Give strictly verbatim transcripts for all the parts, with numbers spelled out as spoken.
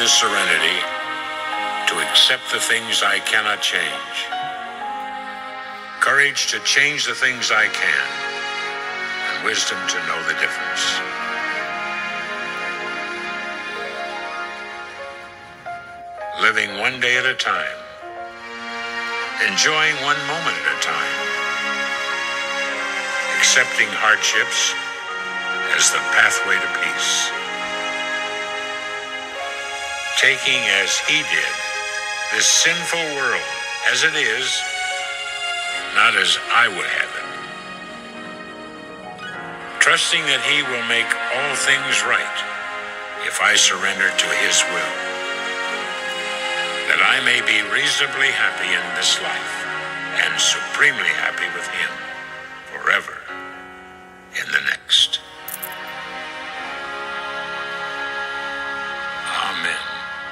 the serenity to accept the things I cannot change. Courage to change the things I can, and wisdom to know the difference. Living one day at a time, enjoying one moment at a time, accepting hardships as the pathway to peace. Taking as he did this sinful world as it is, not as I would have it. Trusting that he will make all things right if I surrender to his will. That I may be reasonably happy in this life and supremely happy with him forever in the next. Amen.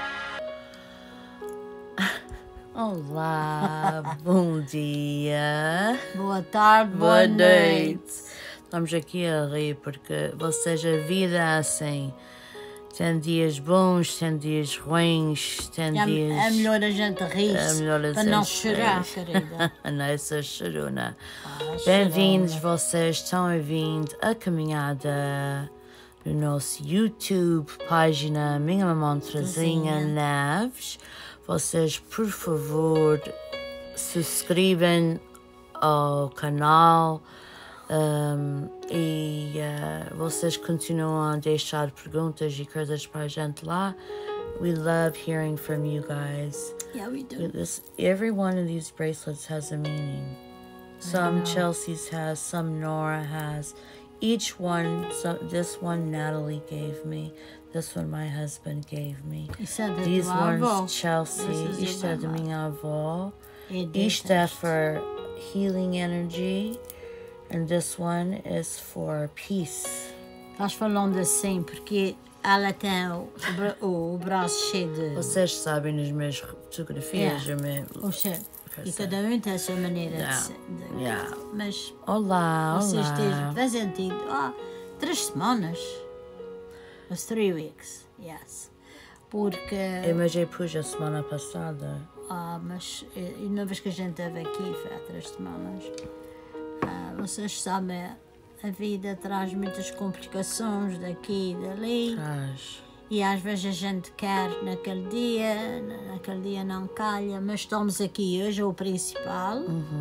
Olá, bom dia. Boa tarde, Boa boa noite. noite. Estamos aqui a rir porque, ou seja, a vida é assim. Tem dias bons, tem dias ruins, tem É, dias... é melhor a gente rir É melhor a para gente não chorar, rir. querida. Não é essa chorona. Ah, Bem-vindos, chorona. vocês estão a vir a caminhada no nosso YouTube, página Minha Mamãe Terezinha Neves. Vocês, por favor, subscrevam ao canal. Um, e uh, vocês continuam a deixar perguntas e coisas para a gente lá. We love hearing from you guys. Yeah, we do. This, every one of these bracelets has a meaning. Some Chelsea's has, some Nora has. Each one, so this one Natalie gave me. This one my husband gave me. Isso é da These tua ones avó. Chelsea. This is Isto é da da mamãe. minha avó. E Isto é deste. for healing energy. And this one is for peace. Nós falando assim porque ela tem o, o, bra- o braço cheio de... Vocês sabem nas minhas fotografias. Yeah. eu me- o cheiro. Ok, E sei. cada um tem a sua maneira de Yeah. ser. de- Yeah. Mas Olá, vocês olá. têm sentido. Ah, três semanas. Os three weeks. Yes. Porque... Eu imaginei pus a semana passada. Ah, mas eh, e uma vez que a gente esteve aqui, foi há três semanas, ah, vocês sabem, a vida traz muitas complicações daqui e dali, Traz. e às vezes a gente quer naquele dia, na- naquele dia não calha, mas estamos aqui hoje, é o principal,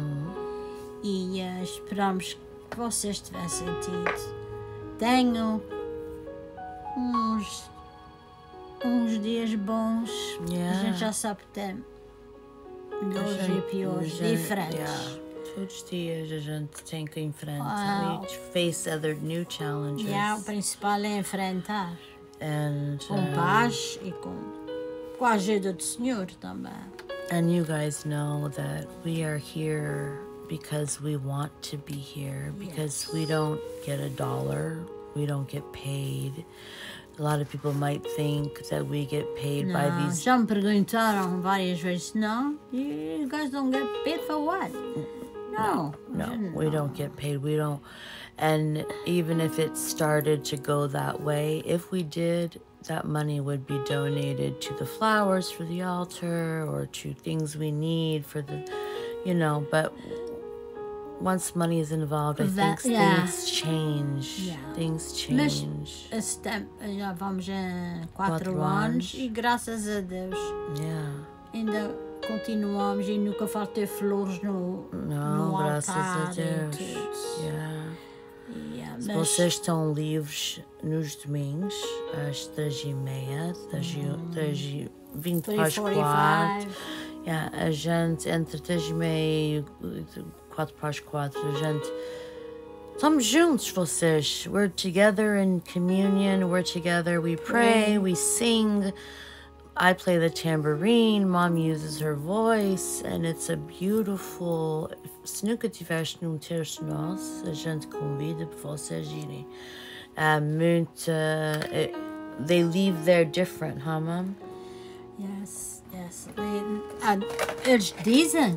e ah, esperamos que vocês tivessem tido. Tenho uns, uns dias bons, Yeah. a gente já sabe que tem melhores A gente- e piores, a gente- diferentes. yeah. Todos os dias a gente tem que Wow. enfrentar. We face other new challenges. Yeah, o principal é enfrentar, And, com um, paz e com, com a ajuda do Senhor também. and you guys know that we are here because we want to be here, because we don't get a dollar, we don't get paid. A lot of people might think that we get paid by Não, these. já me perguntaram várias vezes, não, you guys don't get paid for what? No, No, we don't get paid. We don't. And even if it started to go that way, if we did, that money would be donated to the flowers for the altar or to things we need for the, you know, but once money is involved, I That- think yeah. things change. Yeah. Things Mas change. esse tempo, já vamos em quatro, Quatro anos, anos. e graças a Deus Yeah. ainda continuamos e nunca faltei flores no, Não, no graças a altar e Deus. tudo. Yeah. Yeah, Se mas- vocês estão livres nos domingos, às três e meia, três e- três e vinte para as quatro. three forty-five. Yeah, a gente, entre três e meia e quatro para as quatro, a gente... Estamos juntos, vocês. We're together in communion, we're together, we pray, we sing. I play the tambourine, Mom uses her voice, and it's a beautiful... Se nunca tiveste num terço nosso, a gente convida para vocês irem. É muito... eh, they leave there different, huh, Mom? Yes, yes. They- ah, eles dizem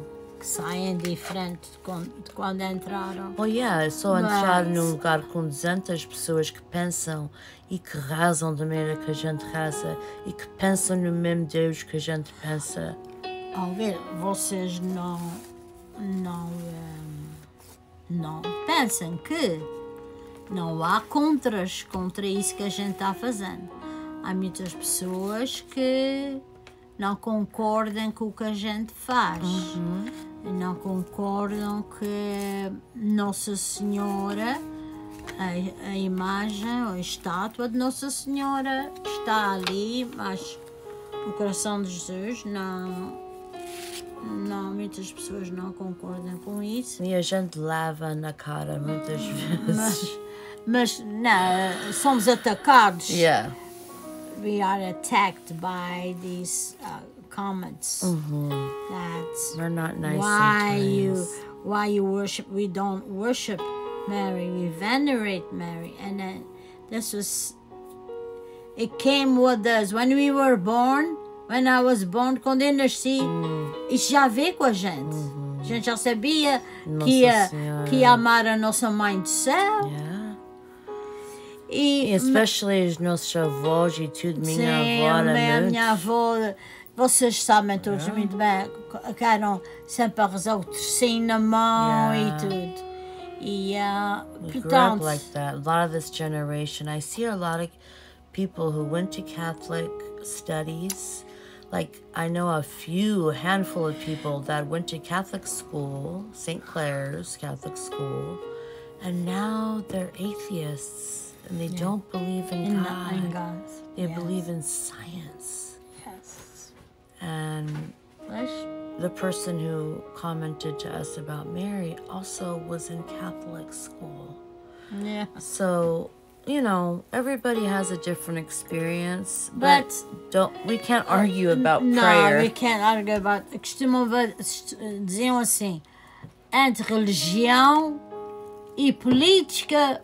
que saem diferente de quando, de quando entraram. Oh, yeah, é só entrar Mas- num lugar com duzentas pessoas que pensam e que rezam da maneira que a gente reza e que pensam no mesmo Deus que a gente pensa. Ao ver, vocês não, não, hum, não pensam que não há contras contra isso que a gente está fazendo. Há muitas pessoas que não concordam com o que a gente faz. Não concordam que Nossa Senhora, a, a imagem ou a estátua de Nossa Senhora está ali, mas o coração de Jesus não, não, muitas pessoas não concordam com isso. E a gente leva na cara muitas vezes. Mas não, somos atacados. Yeah. We are attacked by these uh, comments that We're not nice why you sometimes. why you worship. We don't worship Mary. We venerate Mary, and then this was. It came with us when we were born. When I was born, quando eu nasci, isso já veio com a gente. A gente já sabia Nossa que ia, Senhora. que ia amar a nossa Mãe do Céu. Yeah. E, E especially os nossos avós e tudo. sim, Minha avó a era minha, a muito. minha avó, vocês sabem todos muito bem, que eram sempre a rezar o tercinho na mão Yeah. e tudo. E, uh, We grew up portanto, like that. A lot of this generation, I see a lot of people who went to Catholic studies. Like, I know a few, a handful of people that went to Catholic school, Saint Clair's Catholic school, and now they're atheists and they don't believe in in, God. in God. They Yes. believe in science. Yes. And Mas, the person who commented to us about Mary also was in Catholic school. yeah. So, you know, everybody has a different experience, but, But- don't we can't argue about No, prayer. we can't argue about. Costumam ver- diziam assim: entre religião e política,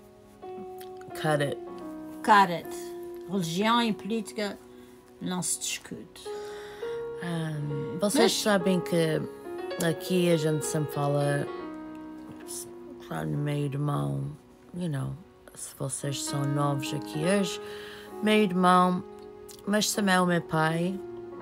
Cut it. cut it. Religião e política não se discute. Um, vocês Mas- sabem que aqui a gente sempre fala no meio irmão, you know, se vocês são novos aqui hoje, meio irmão, mas também é o meu pai.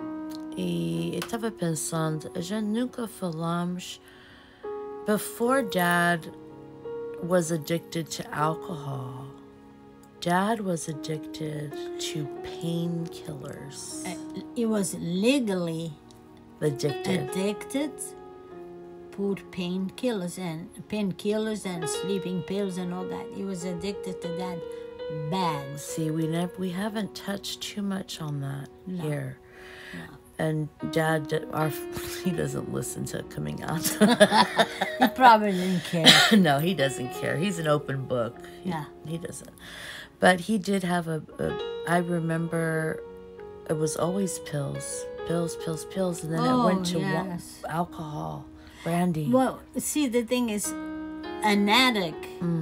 E eu estava pensando, a gente nunca falamos. Before Dad was addicted to alcohol, Dad was addicted to painkillers. He was legally Addicted. addicted, put painkillers and painkillers and sleeping pills and all that. He was addicted to that bad. See, we never, we haven't touched too much on that here. And Dad, d- our he doesn't listen to it coming out. He probably didn't care. No, he doesn't care. He's an open book. He, Yeah. he doesn't. But he did have a, a. I remember, it was always pills, pills, pills, pills, and then it Oh, went to wa- yes. alcohol, brandy. Well, see, the thing is, an addict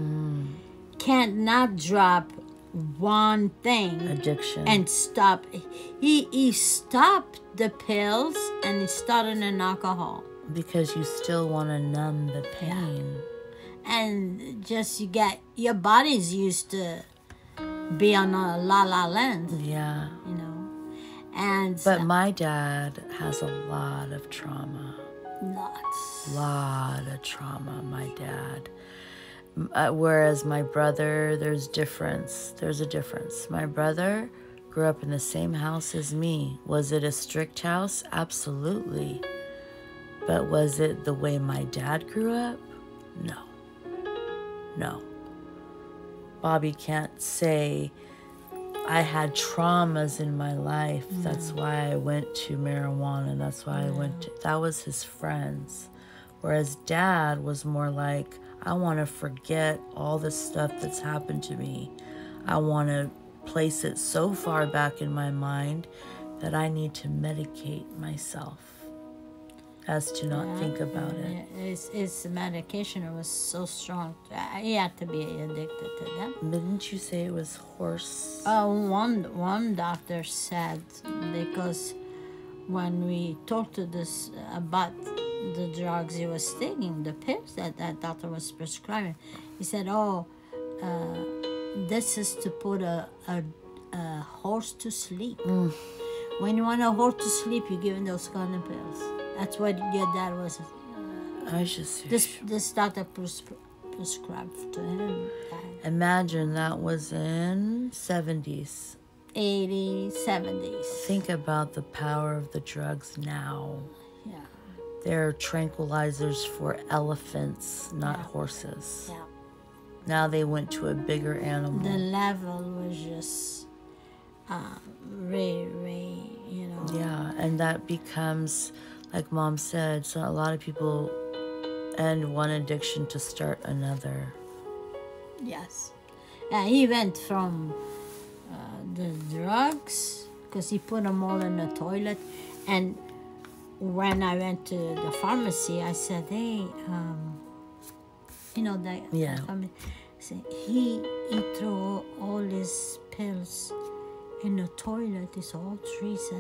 can't not drop one thing Addiction. and stop. He he stopped the pills and he started an alcohol. Because you still want to numb the pain. And just you get your body's used to be on a la la land, Yeah. you know, and But my dad has a lot of trauma. lots. Lot of trauma, my dad. M- Uh, whereas my brother, there's difference. There's a difference. My brother grew up in the same house as me. Was it a strict house? Absolutely. But was it the way my dad grew up? No. No. Bobby can't say I had traumas in my life. That's why I went to marijuana. That's why I went to, that was his friends. Whereas Dad was more like, I want to forget all the stuff that's happened to me. I want to place it so far back in my mind that I need to medicate myself as to not think about it. His, his medication was so strong. Uh, He had to be addicted to that. Didn't you say it was horse? Uh, one one doctor said, because when we talked to this about the drugs he was taking, the pills that that doctor was prescribing. He said, "Oh, uh, this is to put a, a, a horse to sleep. Mm. When you want a horse to sleep, you give him those kind of pills." That's what your dad was. I just This this doctor pres- prescribed to him. That. imagine that was in seventies. eighties, seventies. Think about the power of the drugs now. Yeah, They're tranquilizers for elephants, not Yeah. horses. yeah. Now they went to a bigger animal. The level was just uh, really, really, you know. Yeah, and that becomes, like Mom said, so a lot of people end one addiction to start another. Yes. Yeah, he went from uh, the drugs, because he put them all in the toilet. And when I went to the pharmacy, I said, hey, um, you know, the, Yeah. the pharmacy, I said, he, he threw all his pills in the toilet. He said, oh, Teresa,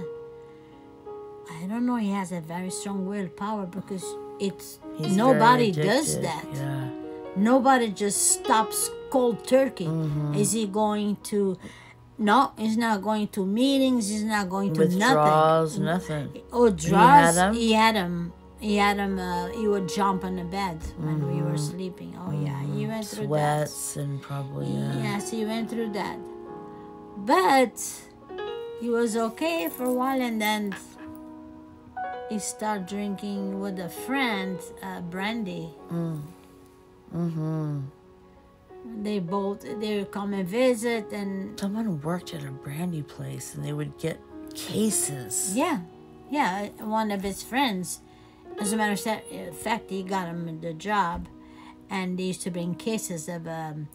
I don't know, he has a very strong willpower, because it's He's very nobody does addicted. that. Yeah. Nobody just stops cold turkey. Mm-hmm. Is he going to? No, he's not going to meetings. He's not going to Withdrawals, nothing. nothing. Oh, He had draws. them? He had him. He had him. Uh, he would jump on the bed when we Mm-hmm. were sleeping. Oh yeah, he went through Sweats and probably, that. yeah. Yes, he went through that. But he was okay for a while, and then he started drinking with a friend, uh, brandy. Mm-hmm. They both they would come and visit, and Someone worked at a brandy place and they would get cases. yeah, yeah. One of his friends, as a matter of fact, in fact, he got him the job, and they used to bring cases of um,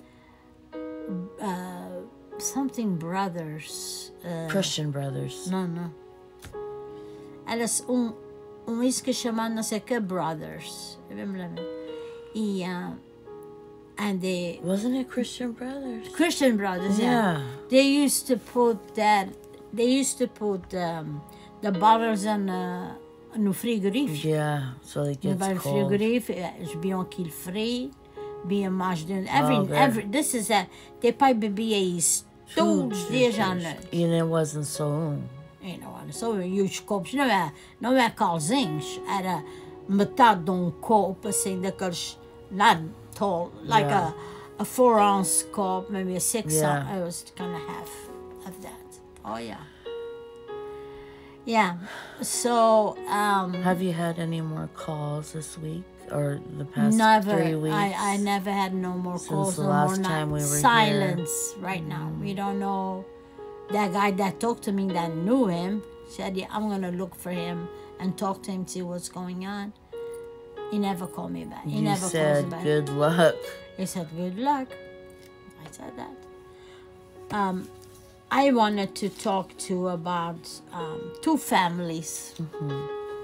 uh, something brothers. Uh, Christian Brothers. não, não. Elas um um whisky chamado não sei que brothers. Eu me lembro. E uh, and they Wasn't it Christian Brothers? Christian brothers, yeah. Yeah. They used to put that. They used to put um, the bottles in uh, no frigorífico. Yeah, so it No gets cold. frigorífico, eles bebiam aquilo frio, bebiam mais de every Oh, good. every. This is a. Teu pai bebia isso todos os dias à noite. And it wasn't so. um, You know, olha só, e os copos não é, não é calzinhos, era metade de um copo, assim, daqueles, not tall, like Yeah. a, a four ounce cup, maybe a six Yeah. ounce, I was kind of half of that. Oh, yeah. Yeah, so, um, Have you had any more calls this week or the past never, three weeks? I, I never had no more Since calls, the no last more time night. we were here. Silence right now. We don't know. That guy that talked to me that knew him said, yeah, I'm going to look for him and talk to him, see what's going on. He never called me back. He You never said calls me back. good luck. He said, good luck. I said that. Um, I wanted to talk to about um, two families. Mm-hmm.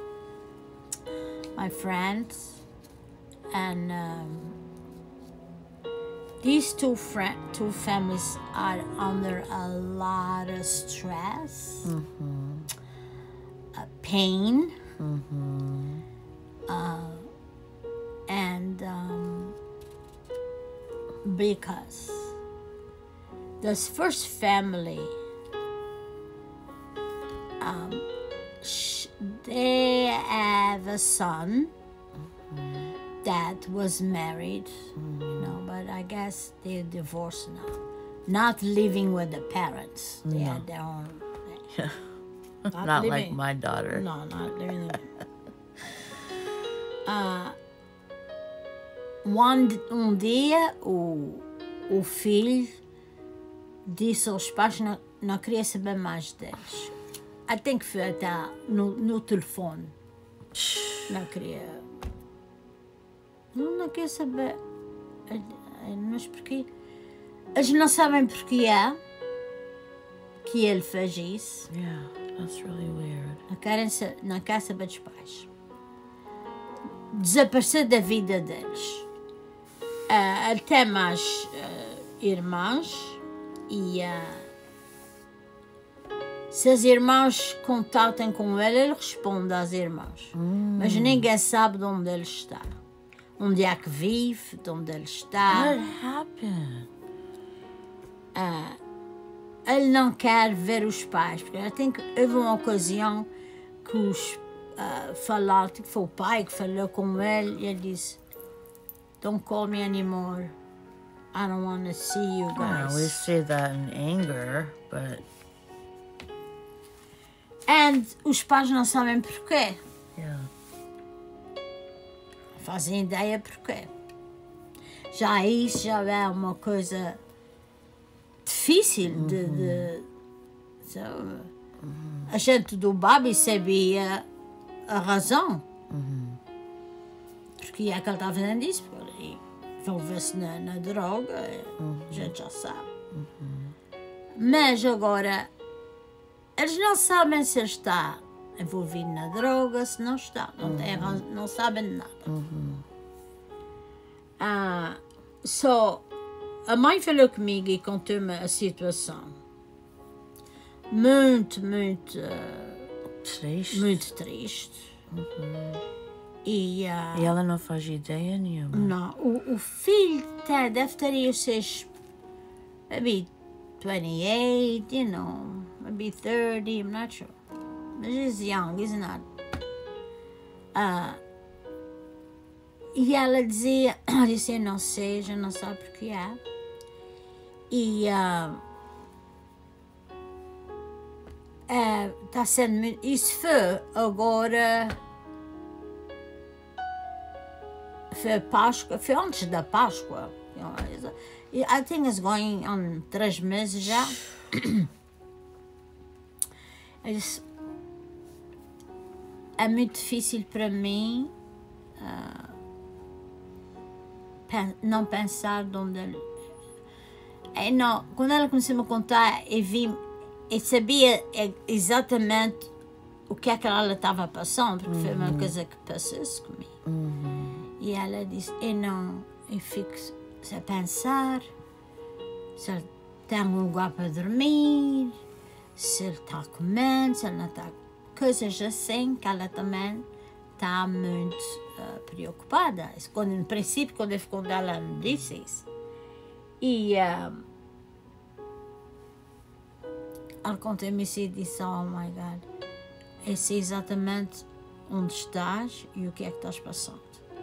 My friends, and um, these two friend, two families are under a lot of stress, Mm-hmm. uh, pain, Mm-hmm. uh, and um, because this first family, um, sh- they have a son that was married, you know, but I guess they're divorced now. Not living with the parents. They No. had their own. Yeah. Not, Not living. like my daughter. No, not living. Ah, um, um dia o, o filho disse aos pais que não, não queria saber mais deles. Até que foi até no, no telefone. Não queria. Não, não queria saber. Mas porquê? Eles não sabem porquê é que ele fez isso. Yeah, that's really weird. Não querem sa- não querem saber dos pais. Desaparecer da vida deles. Ah, ele tem mais ah, irmãs e ah, Se as irmãs contatem com ele, ele responde às irmãs. Hum. Mas ninguém sabe de onde ele está. Onde é que vive, de onde ele está. What happened? Uh, ele não quer ver os pais, porque eu tenho que, houve uma ocasião que os uh, falaram, que foi o pai que falou com ele, e ele disse, don't call me anymore. I don't want to see you guys. Yeah, we say that in anger, but... And os pais não sabem porquê. Yeah. Não fazem ideia porquê. Já isso já é uma coisa difícil de... Uhum. de so, uhum. A gente do Babi sabia a razão. Uhum. Porque é que ele está fazendo isso. Porque envolveu-se na, na droga, uhum. a gente já sabe. Uhum. Mas agora, eles não sabem se ele está envolvido na droga, se não está. Não, uhum. tem, não sabem de nada. Uhum. Ah, só, a mãe falou comigo e contou-me a situação. Muito, muito... Uh, triste. Muito triste. Uhum. E, uh, e ela não faz ideia nenhuma? Não. O, o filho tá, deve ter os seus... Maybe twenty-eight, you know. Maybe thirty, I'm not sure. But he's young, he's not. Uh, e ela dizia... Ela disse, eu não sei, já não sabe porque é. E... Uh, está uh, sendo... Isso foi agora... Foi Páscoa, foi antes da Páscoa. I think it's going on três meses já. É muito difícil para mim uh, não pensar de onde ele... Eu não, quando ela começou a me contar, eu vi, eu sabia exatamente o que é que ela estava passando, porque uhum. foi uma coisa que passou-se comigo. Uhum. E ela disse, eu não, eu fico a pensar se ele tem um lugar para dormir, se ele está comendo, se ele não está... Coisas assim que ela também está muito uh, preocupada. Quando, no princípio, quando eu ficou dela, ela me disse isso. E uh, ela contou-me isso e disse, oh my God, eu sei exatamente onde estás e o que é que estás passando.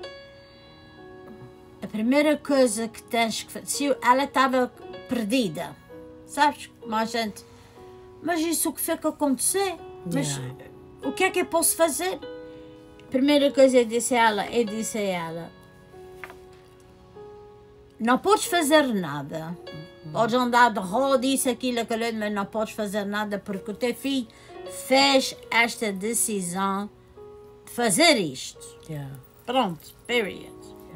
A primeira coisa que tens que fazer, se ela estava perdida, sabes? Mas gente, mas isso o que foi que aconteceu? Mas yeah. O que é que eu posso fazer? A primeira coisa eu disse a ela, eu disse a ela, não podes fazer nada. Uhum. Podes andar de roda, isso, aquilo, aquilo, mas não podes fazer nada porque o teu filho fez esta decisão de fazer isto. Yeah. Pronto, period.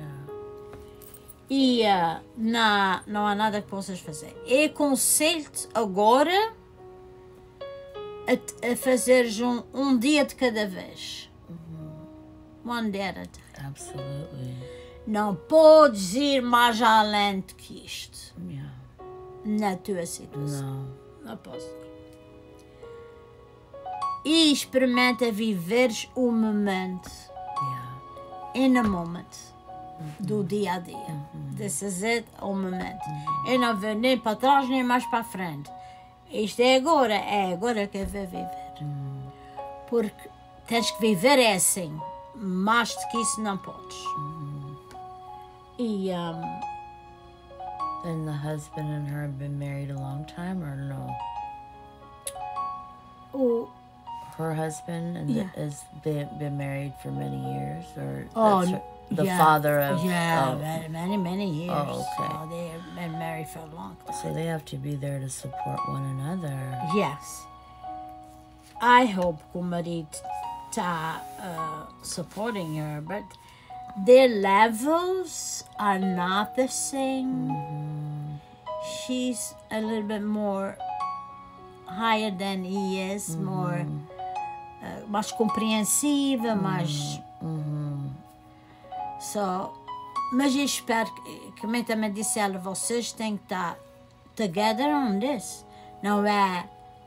E uh, não, não há nada que possas fazer. Eu aconselho-te agora a, a fazeres um, um dia de cada vez. Uhum. One day at a time. Absolutely. Não podes ir mais além do que isto. Yeah. Na tua situação. Não. Não posso. E experimenta viveres o momento. Yeah. In a moment. Uhum. Do dia a dia. Uhum. This is it, o momento. Uhum. Eu não vou nem para trás nem mais para frente. Isto é agora, é agora que eu vou viver. Uhum. Porque tens que viver é assim. Mais do que isso não podes. Uhum. E... Um, and the husband and her have been married a long time or no? O... Her husband and yeah. has been, been married for many years? Or oh, that's her, the yeah. father of... Yeah, of, many, many, many years. Oh, okay. So they've been married for a long time. So they have to be there to support one another. Yes. I hope que o marido está uh, supporting her, but their levels are not the same. Mm-hmm. She's a little bit more higher than he is, mm-hmm. more uh, mais compreensiva, mm-hmm. mais... Mm-hmm. So, mas eu espero que, como eu também disse a ela, vocês têm que estar together on this. Não é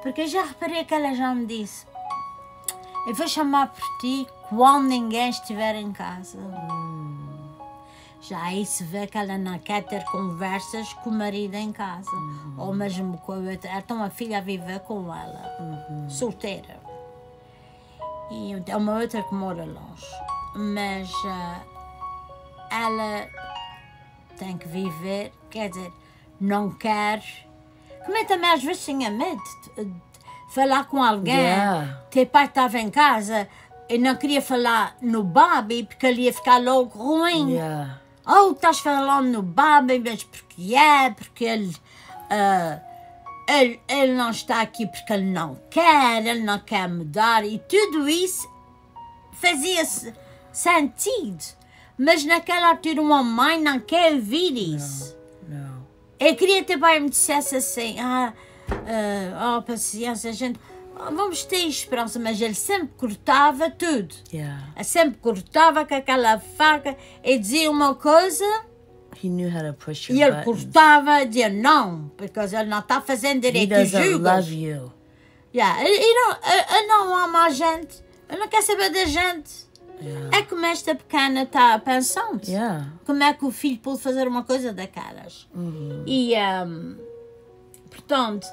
Porque eu já reparei que ela já me disse: eu vou chamar por ti quando ninguém estiver em casa. Hum. Já aí se vê que ela não quer ter conversas com o marido em casa. Uhum. Ou mesmo com a outra. Então a filha a viver com ela, uhum. solteira. E é uma outra que mora longe. Mas uh, ela tem que viver, quer dizer, não quer. Como é também às vezes tinha medo de, de falar com alguém. Yeah. Teu pai estava em casa e não queria falar no Bobby porque ele ia ficar logo ruim. Yeah. Oh, estás falando no Bobby, mas porque é, porque ele, uh, ele, ele não está aqui porque ele não quer, ele não quer mudar. E tudo isso fazia sentido. Mas naquela altura uma mãe não quer ouvir isso. Não, não. Eu queria que o pai me dissesse assim: ah, uh, oh, paciência, gente, vamos ter esperança. Mas ele sempre cortava tudo. Yeah. Ele sempre cortava com aquela faca e dizia uma coisa. He knew how to push your E ele buttons. cortava e dizia não, porque ele não está fazendo He direito. doesn't love you. Yeah. Ele, ele, não, ele não ama a gente. Ele não quer saber da gente. Yeah. É como esta pequena está pensando. Yeah. Como é que o filho pode fazer uma coisa daquelas? Uhum. E, um, portanto,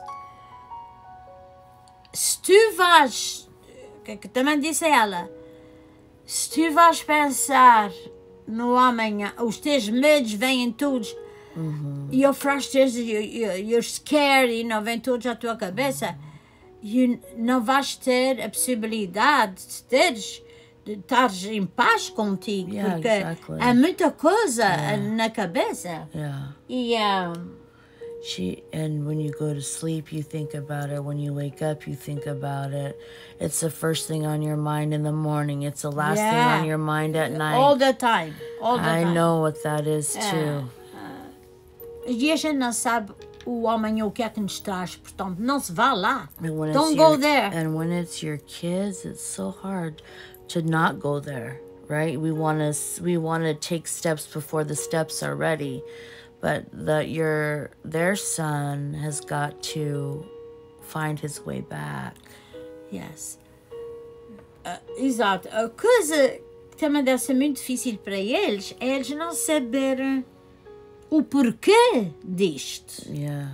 se tu vais, que, que também disse ela, se tu vais pensar no amanhã, os teus medos vêm todos, Uhum. you're frustrated, you're, you're, you're scared, e não vêm todos à tua cabeça, you, não vais ter a possibilidade de teres, de estares em paz contigo, Yeah, porque exactly. há muita coisa Yeah. na cabeça. Yeah. E, um, She and when you go to sleep, you think about it. When you wake up, you think about it. It's the first thing on your mind in the morning. It's the last Yeah. thing on your mind at night. all the time, all the I time. know what that is too. E a gente não sabe o amanhã o que é que nos traz, portanto, não se vá lá. And when Don't it's go your, there. And when it's your kids, it's so hard to not go there, right? We want to we want to take steps before the steps are ready, but that your their son has got to find his way back. Yes. Ah, exato. A coisa que também deve ser muito difícil para eles é eles não saberem o porquê disto. Yeah.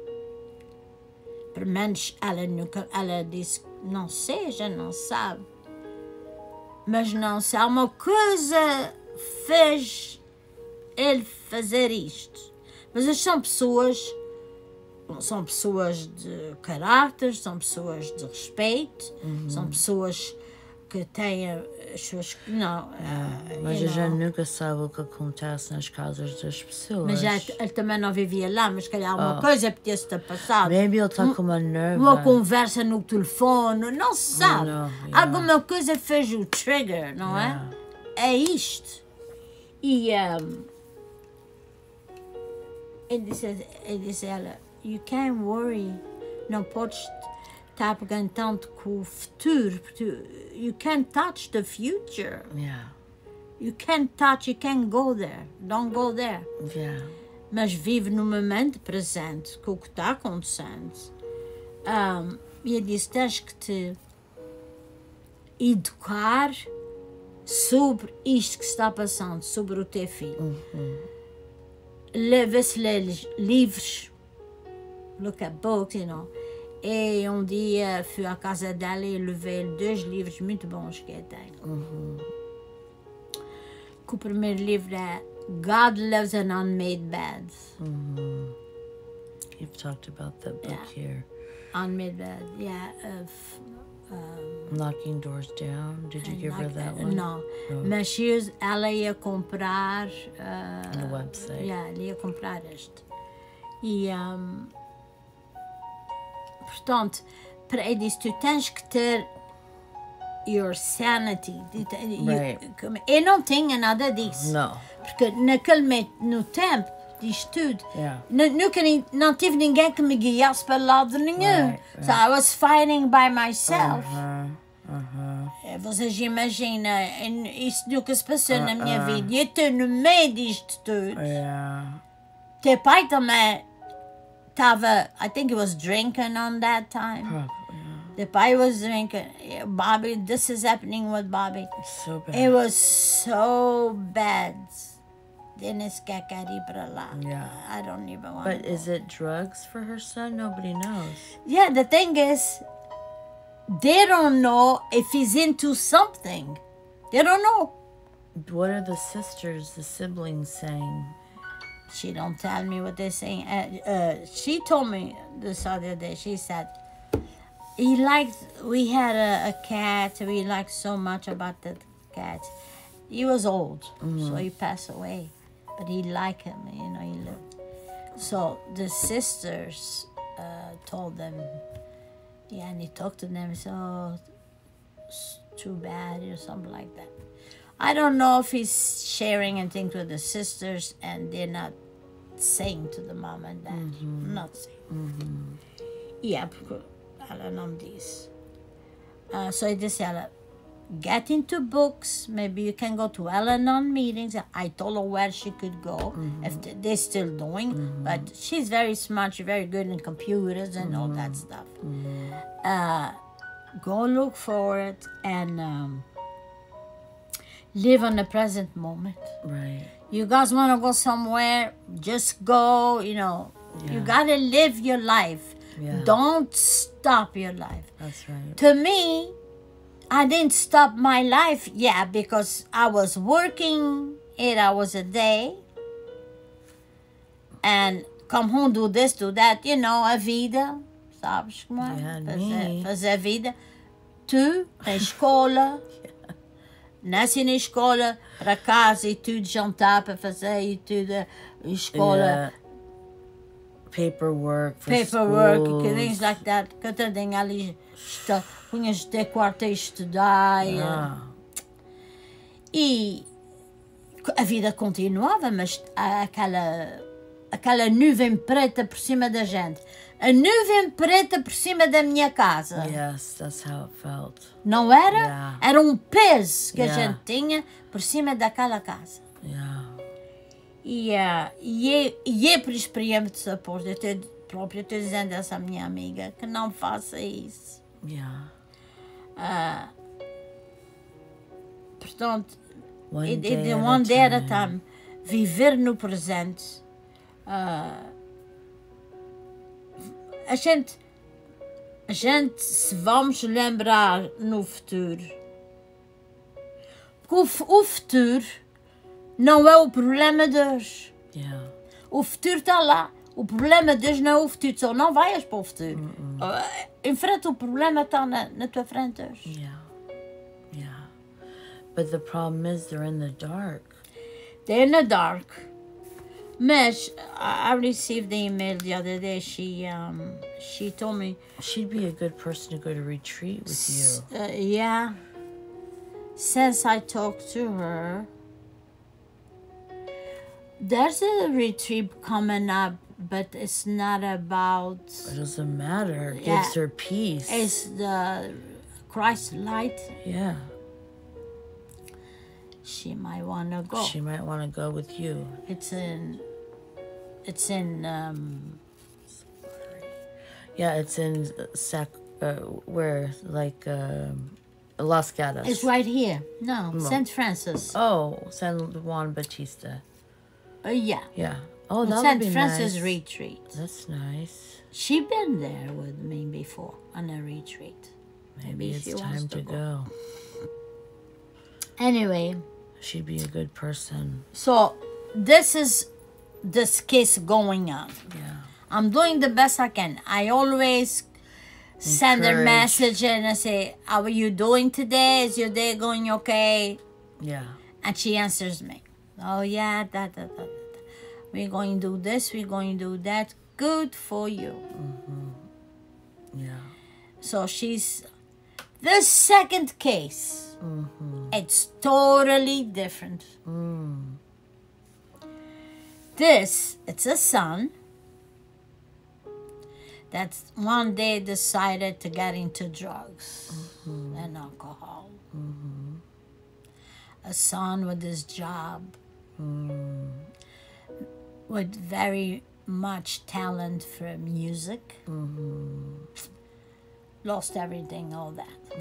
Pelo menos ela nunca, ela disse que não seja, não sabe. Mas não se há uma coisa fez ele fazer isto. Mas eles são pessoas, são pessoas de caráter, são pessoas de respeito, uhum. são pessoas que têm as suas... Não, Yeah. uh, Mas you a gente know. nunca sabe o que acontece nas casas das pessoas. Mas já, ele também não vivia lá, mas calhar alguma Oh. coisa podia-se ter passado. Maybe ele está com uma nerva. Uma conversa no telefone, não se sabe. know, yeah. Alguma coisa fez o trigger, não Yeah. é? É isto. E um, ele disse, ele disse a ela, you can't worry, não podes estar pegando tanto com o futuro, porque you can't touch the future. Yeah. You can't touch, you can't go there. Don't go there. Yeah. Mas vive no momento presente com o que está acontecendo. Um, e ele disse, tens que te educar sobre isto que está passando, sobre o teu filho. Uhum. Leva-se ler livros, look at books, you know. E um dia fui à casa dela e levei dois livros muito bons que eu tenho. Uhum. Que o primeiro livro é God Loves an Unmade Bed. Mm-hmm. You've talked about that book Yeah. here. Unmade Bed, yeah. Of, um, Knocking Doors Down. Did you give her like, that uh, one? Não, No. mas she- ela ia comprar. Uh, No website. Yeah, ela ia comprar este. E, um, portanto, para ele disse: tu tens que ter your sanity. Right. Eu não tinha nada disso. No. Porque naquele me- no tempo disto tudo, Yeah. nu- nunca ni- não tive ninguém que me guiasse para lado nenhum. Right, So I was fighting by myself. Uh-huh. Uh-huh. Eh, Vocês imaginam, eh, isso nunca se passou na minha Uh-uh. vida. E eu estou no meio disto tudo. Yeah. Teu pai também tava, I think he was drinking on that time. Probably, The pai was drinking. Bobby, this is happening with Bobby. It's so bad. It was so bad. Dennis quer quer ir para lá. Yeah. I don't even want But to is it drugs for her son? Nobody knows. Yeah, the thing is, they don't know if he's into something. They don't know. What are the sisters, the siblings saying? She don't tell me what they're saying. Uh, uh, she told me this other day. She said he liked. We had a, a cat. We liked so much about that cat. He was old, so he passed away. But he liked him. You know, he lived. So the sisters uh, told them. Yeah, and he talked to them. So oh, it's too bad or something like that. I don't know if he's sharing anything with the sisters and they're not saying to the mom and dad. Mm-hmm. Not saying. Mm-hmm. Yeah, porque ela não diz. Uh, so I just said, get into books. Maybe you can go to Al-Anon meetings. I told her where she could go, Mm-hmm. if th- they're still doing. Mm-hmm. But she's very smart. She's very good in computers and all that stuff. Mm-hmm. Uh, go look for it and um, live on the present moment. Right. You guys want to go somewhere, just go, you know. You Yeah. got to live your life. Yeah. Don't stop your life. That's right. To me, I didn't stop my life, yeah, because I was working eight hours a day. And come home, do this, do that, you know, a vida. Sabes como é? Yeah, fazer, me. fazer a vida. Tu, na escola. Nasci na escola, para casa e tudo, jantar para fazer e tudo, escola, Yeah. Paperwork for paperwork, schools. things like that. Coitadinha ali, está, punhas de quarto a estudar. e- Ah. E a vida continuava, mas há aquela, aquela nuvem preta por cima da gente. A nuvem preta por cima da minha casa. Yes, that's how it felt. Não era? Yeah. Era um peso que a Yeah. gente tinha por cima daquela casa. Yeah. E, uh, e, é, e é por experiência depois de eu ter próprio estou dizendo a essa minha amiga que não faça isso. Yeah. Uh, portanto, One e, day e de at one a day at a time. time, viver no presente. Uh, a gente, a gente se vamos lembrar no futuro. Porque o, fu- o futuro não é o problema de hoje. Yeah. O futuro está lá. O problema de hoje não é o futuro. Só não vais para o futuro. Uh, enfrenta o problema, está na, na tua frente hoje. Yeah. Yeah. But the problem is they're in the dark. They're in the dark. Mas I I received the email the other day. She um she told me, She'd be a good person to go to retreat with you. uh, yeah. Since I talked to her, there's a retreat coming up, but it's not about. It doesn't matter. It Yeah. gives her peace. It's the Christ light. Yeah. She might wanna go. She might want to go with you. It's in. It's in. Um, Yeah, it's in Sac, uh, where, like, um Las Gatas. it's right here. No, Saint Francis. Oh, San Juan Batista. Uh, yeah. Yeah. Oh, that would Saint be Francis nice. retreat. That's nice. She been there with me before on a retreat. Maybe, it's she wants time to to go. go. Anyway, She'd be a good person. so this is this case going on. Yeah. I'm doing the best I can. I always send a Encourage. message and I say, "How are you doing today? Is your day going okay?" Yeah. And she answers me, "Oh yeah, that, that, that, that. We're going to do this. We're going to do that. Good for you." Yeah. So she's the second case. It's totally different. Mm. This, it's a son that one day decided to get into drugs and alcohol. A son with his job, with very much talent for music. Lost everything, all that.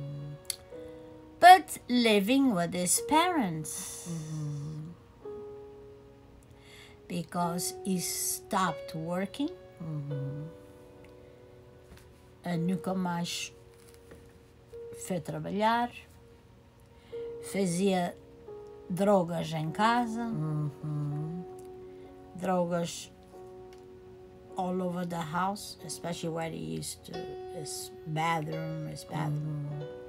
But living with his parents. Because he stopped working. Uh, nunca mais foi trabalhar. Fazia drogas em casa. Drogas all over the house, especially where he used to, his bathroom, his bathroom.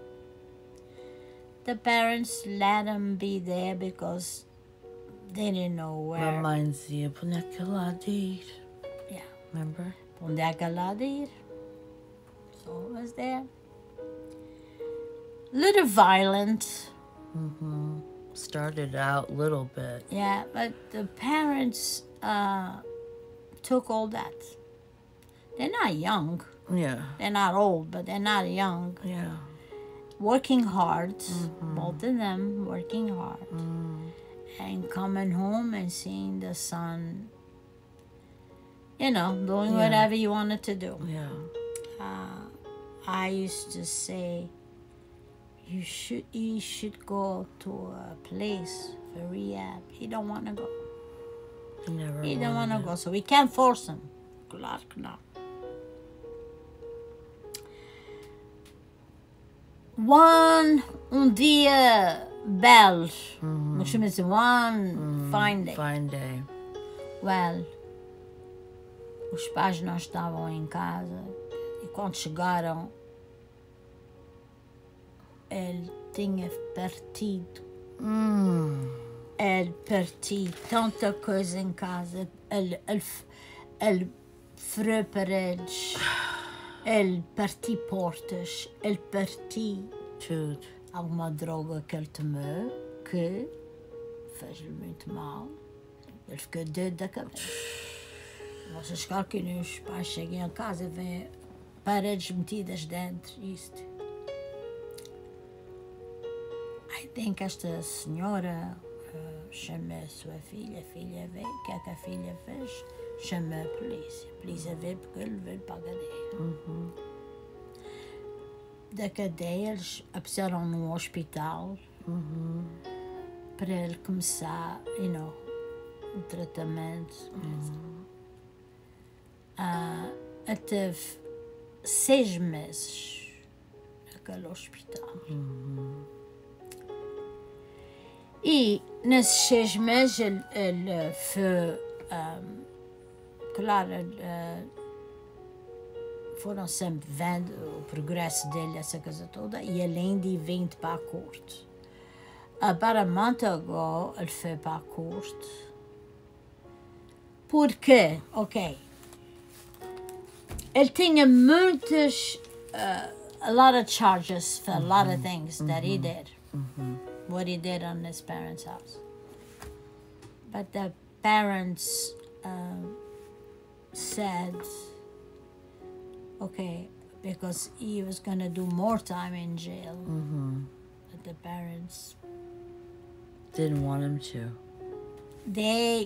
The parents let him be there because they didn't know where. Reminds you of Punakaladir. Yeah. Remember? Pundakaladir. So it was there. Little violent. Started out a little bit. Yeah, but the parents uh, took all that. They're not young. Yeah. They're not old, but they're not young. Yeah. Working hard, both of them working hard. And coming home and seeing the son, you know, doing Yeah. whatever you wanted to do. Yeah. Uh, I used to say, you should you should go to a place for rehab. He don't want to go. He never He don't want wanted to go, so we can't force him. Claro que não. One, um dia belo, como chama dizer, one fine day. Fine day. Well, os pais não estavam em casa e quando chegaram, ele tinha partido. Ele partiu tanta coisa em casa. Ele, ele, ele furou paredes. Ele partiu portas. Ele partiu Tudo. alguma droga que ele tomou que fez-lhe muito mal. Ele ficou doido da cabeça. Vocês calculem, os pais chegam a casa e veem paredes metidas dentro isto. I think esta senhora uh, chamou a sua filha, a filha veio, o que é que a filha fez? Chamou a polícia. A polícia veio porque ele veio para a cadeia. Da cadeia eles a puseram num hospital para ele começar, you know, o tratamento. Uh, ele teve seis meses naquele hospital. E nesses seis meses ele, ele foi, um, claro, uh, foram sempre vendo o progresso dele, essa coisa toda, e ele ainda vem para a corte. Para Montagu, ele foi para a corte. Porque, ok, ele tinha muitas, uh, a lot of charges for a lot of things that he did. What he did on his parents' house. But the parents uh, said, okay, because he was going to do more time in jail. But the parents, Didn't want him to. they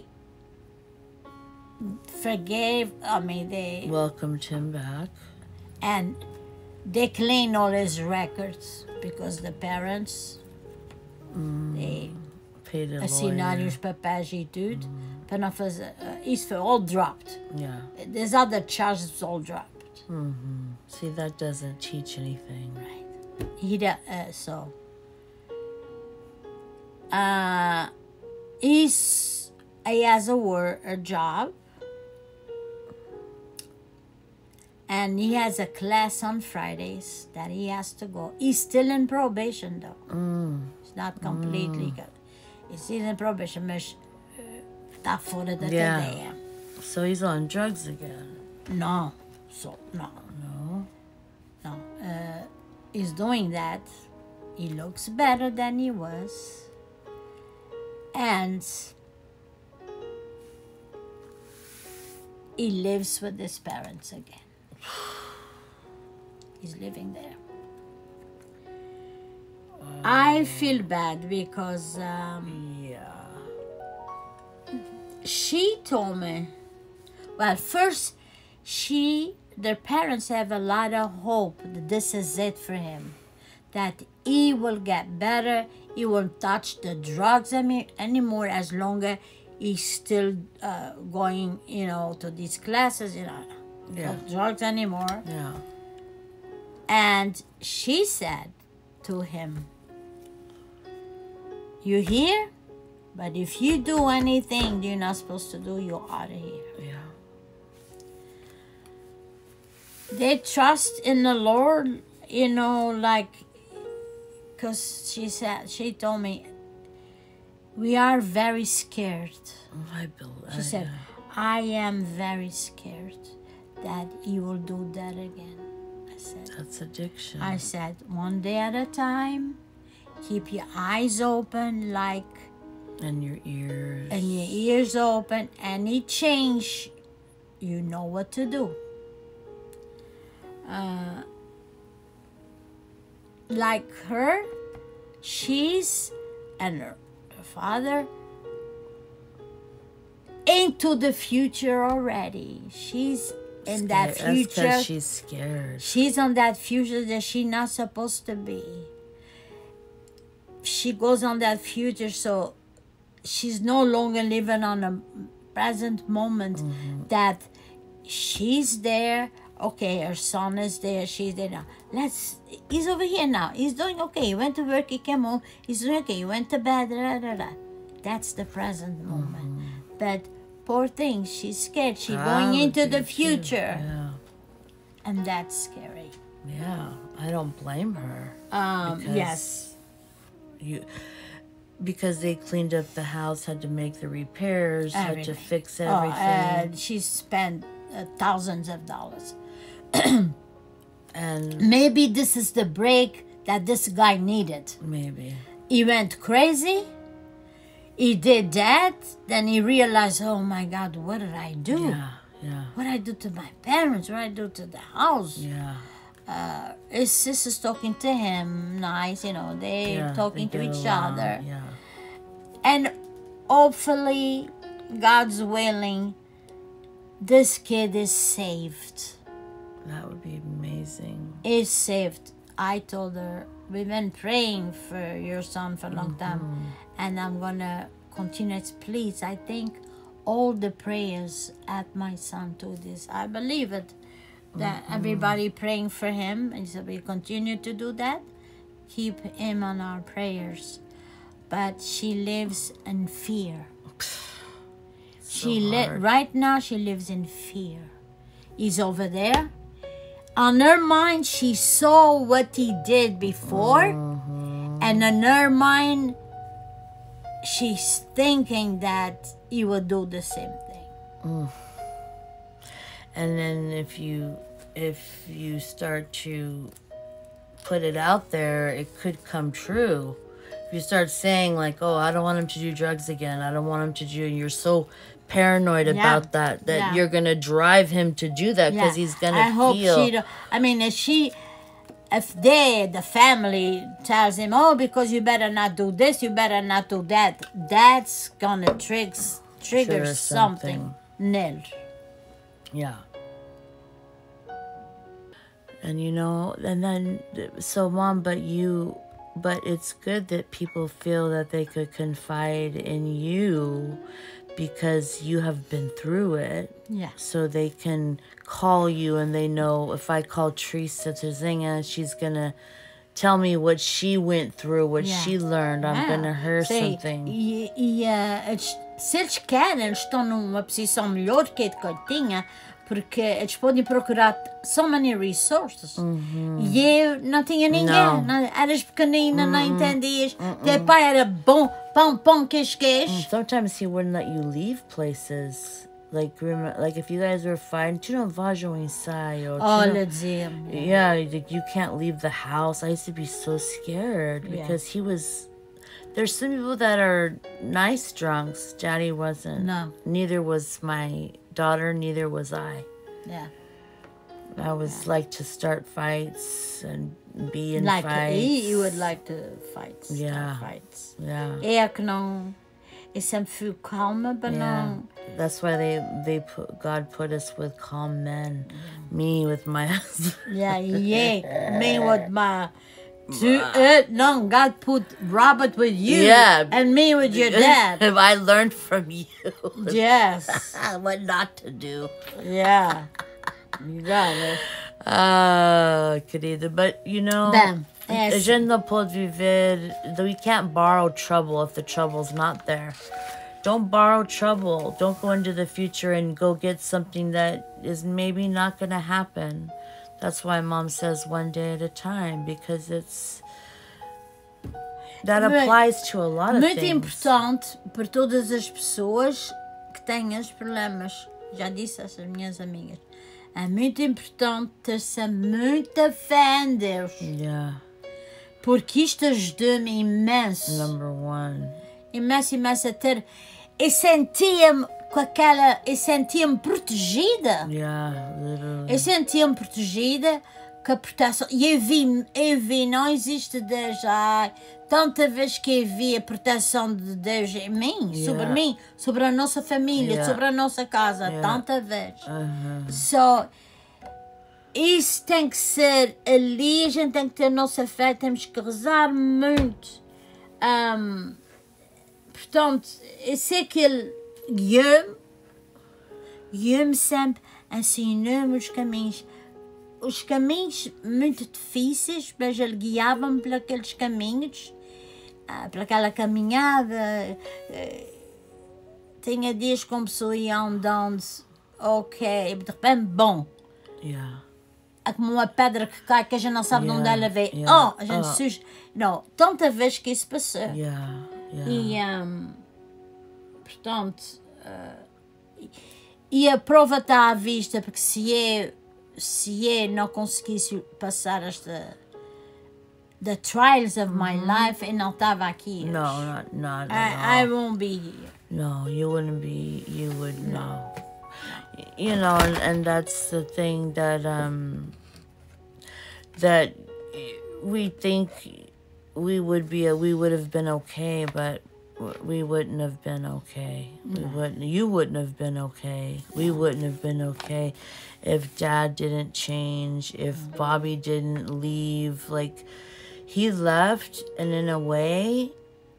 forgave, I mean, they, Welcomed him back. and they cleaned all his records because the parents, they Paid a assinaram lawyer. os papéis e tudo para não fazer. Uh, isso foi all dropped. Yeah. There's other charges all dropped. See, that doesn't teach anything. Right. He da- uh, so. Uh, he's he has a work a job. And he has a class on Fridays that he has to go. He's still in probation though. It's not completely good. He's still in probation, mas está fora da Yeah. cadeia. So he's on drugs again. No, so no, No. no. Uh, he's doing that. He looks better than he was, and he lives with his parents again. He's living there. I feel bad because um, Yeah. she told me Well, first, she, their parents have a lot of hope that this is it for him, that he will get better, he won't touch the drugs any, anymore as long as he's still uh, going, you know, to these classes, you know, Yeah. no drugs anymore. Yeah. And she said to him, "You here? But if you do anything you're not supposed to do, you're out of here." Yeah. They trust in the Lord, you know, like, because she said, she told me, we are very scared. I believe. She said, I am very scared that you will do that again. I said, That's addiction. I said, one day at a time, keep your eyes open, like, and your ears. and your ears open. Any change, you know what to do. Uh, like her, she's, and her, her father, into the future already. She's in that Scared- that's 'cause future. she's scared. She's on that future that she's not supposed to be. She goes on that future, so she's no longer living on a present moment that she's there. Okay, her son is there, she's there now. Let's, he's over here now. He's doing okay. He went to work, he came home. He's doing okay. He went to bed, da, da, da. That's the present moment. But poor thing, she's scared. She's I going would into be the too. future. Yeah. And that's scary. Yeah. I don't blame her. Um, Because yes. You, because they cleaned up the house, had to make the repairs, had to Everything. fix Oh, everything. and she spent uh, thousands of dollars. and Maybe this is the break that this guy needed. maybe. He went crazy. He did that. Then he realized, oh my God, what did I do? Yeah. Yeah. What did I do to my parents? What did I do to the house? Yeah. Uh, his sister's talking to him, nice, you know, they're yeah. talking they to get each along, other. Yeah. And hopefully, God's willing, this kid is saved. That would be amazing. Is saved. I told her, we've been praying for your son for a long time, and I'm gonna continue. Please, I think all the prayers at my son to this, I believe it, that everybody praying for him, and so we continue to do that. Keep him on our prayers. But she lives in fear. She li- hard. right now she lives in fear. He's over there. On her mind, she saw what he did before, and in her mind, she's thinking that he will do the same thing. And then if you if you start to put it out there, it could come true. If you start saying like, "Oh, I don't want him to do drugs again. I don't want him to do," and you're so paranoid Yeah. about that that Yeah. you're gonna drive him to do that because he's gonna I hope feel. she. don't- I mean, if she, if they, the family, tells him, "Oh, because you better not do this, you better not do that," that's gonna trigger trigger Trigger something. Nil. Yeah. And you know, and then, so Mom, but you, but it's good that people feel that they could confide in you because you have been through it. Yeah. So they can call you and they know if I call Teresa Terzinga, she's going to tell me what she went through, what Yeah. she learned. I'm Yeah. going to hear Sei, something. E, e uh, eles, se eles querem, eles estão numa posição melhor que a que eu tinha, porque eles podem procurar so many resources. E eu não tinha ninguém. Não. Não, eras pequenina, não entendias. Teu pai era bom, pão, pão, queijo, queijo. Sometimes he wouldn't let you leave places. Like, remember, like if you guys were fighting, tu não vais ao ensaio. tu não- Olha, dizia-me. Yeah, like you can't leave the house. I used to be so scared Yeah. because he was. There's some people that are nice drunks. Daddy wasn't. No. Neither was my daughter. Neither was I. Yeah. I was like to start fights and be in Like, fights. he, he would like to fight. start Yeah. Fights. Yeah. É que não. e sempre fui calma para Yeah. não... That's why they they put God put us with calm men. Me with my husband. Yeah, yeah. Me with my... To, uh, no, God put Robert with you. Yeah. And me with your dad. I learned from you Yes. what not to do. Yeah. You got it. Ah, querida, but you know, Bem, é a assim. gente não pode viver. We can't borrow trouble if the trouble's not there. Don't borrow trouble. Don't go into the future and go get something that is maybe not going to happen. That's why Mom says one day at a time, because it's that Muito- applies to a lot of Muito things. importante para todas as pessoas que têm os problemas. Já disse essas minhas amigas. É muito importante ter sempre muita fé em Deus. Yeah, Porque isto ajudou-me imenso. number one. Imenso, imenso a ter. E sentia-me com aquela. E sentia-me protegida. Yeah, literally. Eu sentia-me protegida com a proteção. E eu vi, eu vi, não existe Deus. Ai, tanta vez que eu vi a proteção de Deus em mim, Yeah. sobre mim, sobre a nossa família, Yeah. sobre a nossa casa, Yeah. tanta vez. Uh-huh. Só isso tem que ser ali, a gente tem que ter a nossa fé, temos que rezar muito. Ahm, portanto, eu sei que ele guiou-me, guiou-me sempre, ensinou-me os caminhos. Os caminhos muito difíceis, mas ele guiava-me por aqueles caminhos, ah, por aquela caminhada. eh, Tinha dias como pessoa ia andando, ok, de repente, bom. Yeah. É como uma pedra que cai que a gente não sabe de onde Yeah, ela veio. yeah. Oh, a gente Oh. suja. Não, tanta vez que isso passou. Yeah, yeah. E, um, portanto, uh, e- e a prova está à vista, porque se eu, se eu não conseguisse passar esta the trials of my life, eu não estava aqui. hoje. No, not not I, at I all. won't be here. No, you wouldn't be. You would no. You know, and, and that's the thing that um that we think we would be. We would have been okay, but w- we wouldn't have been okay. We wouldn't. You wouldn't have been okay. We wouldn't have been okay if Dad didn't change. If Bobby didn't leave. Like he left, and in a way,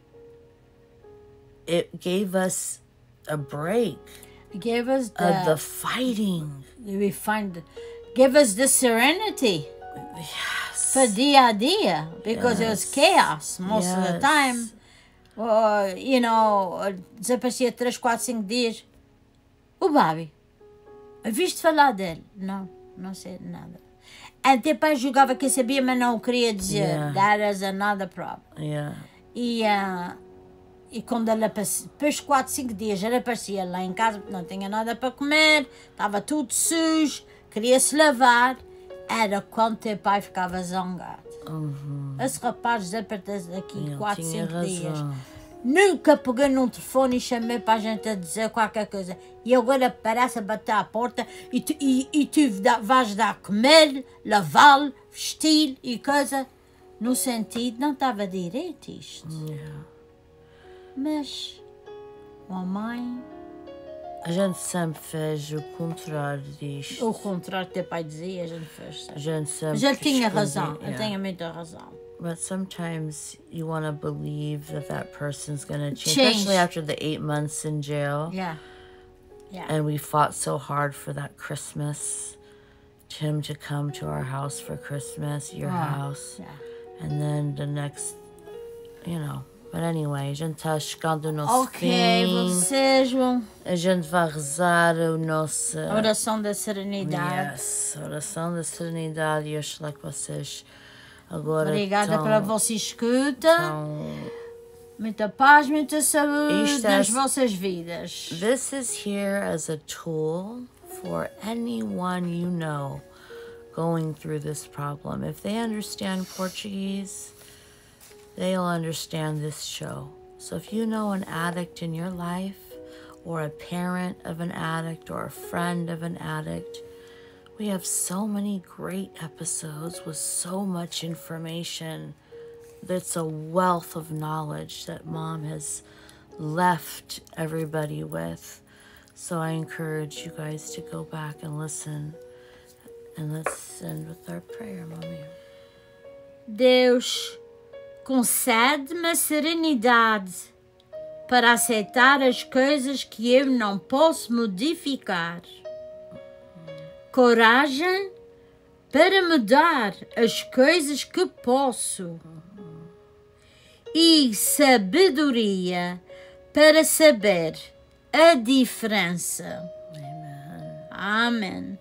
it gave us a break Give us the, of the fighting. we find, give us the serenity Yes. for dia a dia, because it was Yes. chaos most of the Yes. time. Or, you know, desaparecia três, quatro, cinco dias. O Bobby, viste falar dele? Não, não sei nada. Até pai julgava que sabia, mas não o queria dizer. Yeah. That is another problem. Yeah. E, ah, e quando ela aparecia, depois de quatro, cinco dias, ela aparecia lá em casa, não tinha nada para comer, estava tudo sujo, queria se lavar. Era quando teu pai ficava zangado. Uhum. Esse rapaz desapareceu daqui Ele quatro, tinha cinco dias. razão. Nunca peguei num telefone e chamei para a gente a dizer qualquer coisa. E agora parece a bater à porta e tu, e, e tu dá- vais dar comer, lavá-lo, vestir e coisa. No sentido, não estava direito isto. Yeah. Mas, mamãe, A gente sempre fez o contrário disto. o contrário que teu pai dizia, a gente fez. A gente sempre Mas ele tinha escondia- razão, ele yeah. tinha muita razão. But sometimes you want to believe that that person's going to change, Change. especially after the eight months in jail. Yeah. Yeah. And we fought so hard for that Christmas, him to come to our house for Christmas, your Ah, house. yeah. And then the next, you know. But anyway, a gente está chegando ao nosso Ok, fim. vocês vão. A gente vai rezar o nosso... A oração da serenidade. Yes, oração da serenidade. E oxalá que vocês agora Obrigada estão, pela vossa escuta. estão... Muita paz, muita saúde Isto é- nas vossas vidas. This is here as a tool for anyone you know going through this problem. If they understand Portuguese, they'll understand this show. So if you know an addict in your life, or a parent of an addict, or a friend of an addict, we have so many great episodes with so much information. That's a wealth of knowledge that Mom has left everybody with. So I encourage you guys to go back and listen. And let's end with our prayer, Mommy. Deus, concede-me a serenidade para aceitar as coisas que eu não posso modificar. Coragem para mudar as coisas que posso. E sabedoria para saber a diferença. Amen. Amém.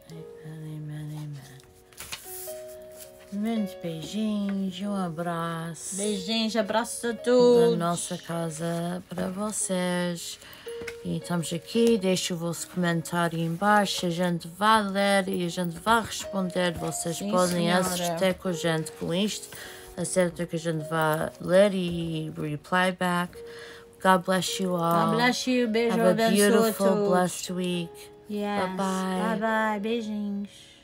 Muitos beijinhos, um abraço. Beijinhos, abraços a Da todos. nossa casa para vocês. E estamos aqui, deixa o vosso comentário embaixo, a gente vai ler e a gente vai responder. Vocês Sim, podem senhora. assistir com a gente com isto, acerca que a gente vai ler e reply back. God bless you all. God bless you. Beijo, Have a abençoe a beautiful, todos. blessed week. Yes. Bye-bye. Bye bye. Beijinhos.